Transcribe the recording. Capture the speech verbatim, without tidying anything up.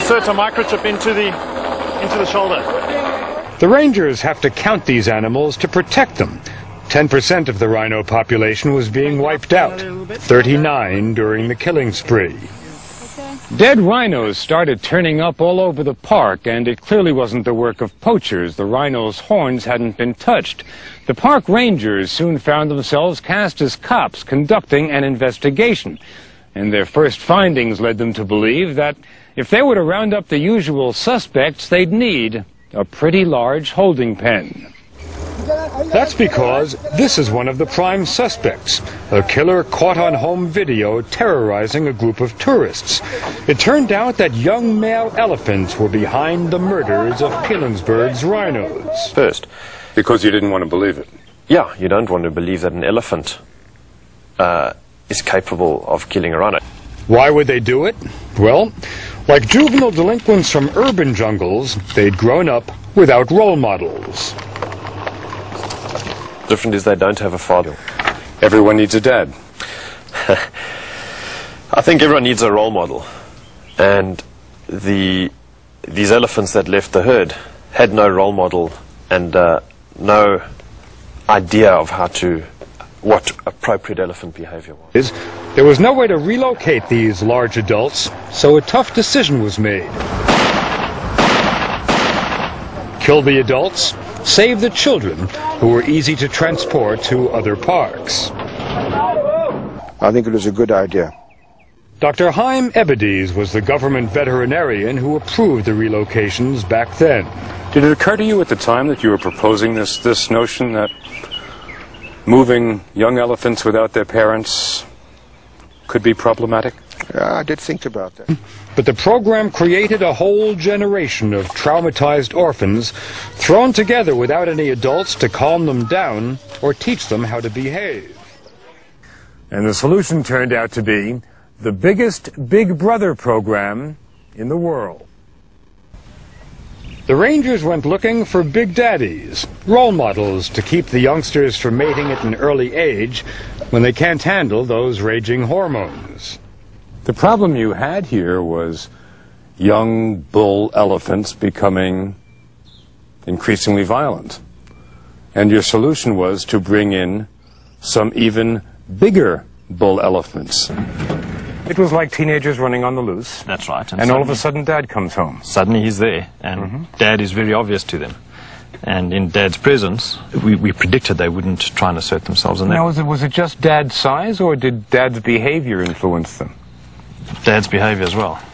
Insert a microchip into the, into the shoulder. The rangers have to count these animals to protect them. ten percent of the rhino population was being wiped out, thirty-nine during the killing spree. Dead rhinos started turning up all over the park, and it clearly wasn't the work of poachers. The rhinos' horns hadn't been touched. The park rangers soon found themselves cast as cops conducting an investigation, and their first findings led them to believe that if they were to round up the usual suspects, they'd need a pretty large holding pen. That's because this is one of the prime suspects, a killer caught on home video terrorizing a group of tourists. It turned out that young male elephants were behind the murders of Pilanesberg's rhinos. First, because you didn't want to believe it. Yeah, you don't want to believe that an elephant uh, is capable of killing a rhino. Why would they do it? Well, like juvenile delinquents from urban jungles, they'd grown up without role models. Different is they don't have a father. Everyone needs a dad. I think everyone needs a role model. And the these elephants that left the herd had no role model and uh, no idea of how to, what appropriate elephant behavior was. There was no way to relocate these large adults, so a tough decision was made. Kill the adults, save the children, who were easy to transport to other parks. I think it was a good idea. Doctor Haim Ebedies was the government veterinarian who approved the relocations back then. Did it occur to you at the time that you were proposing this, this notion that moving young elephants without their parents could be problematic? Yeah, I did think about that. But the program created a whole generation of traumatized orphans thrown together without any adults to calm them down or teach them how to behave. And the solution turned out to be the biggest Big Brother program in the world. The rangers went looking for big daddies, role models to keep the youngsters from mating at an early age when they can't handle those raging hormones. The problem you had here was young bull elephants becoming increasingly violent. And your solution was to bring in some even bigger bull elephants. It was like teenagers running on the loose. That's right. And, and all of a sudden Dad comes home. Suddenly he's there, and mm-hmm. Dad is very obvious to them. And in Dad's presence, we, we predicted they wouldn't try and assert themselves. And now, was it, was it just Dad's size, or did Dad's behavior influence them? Dad's behavior as well.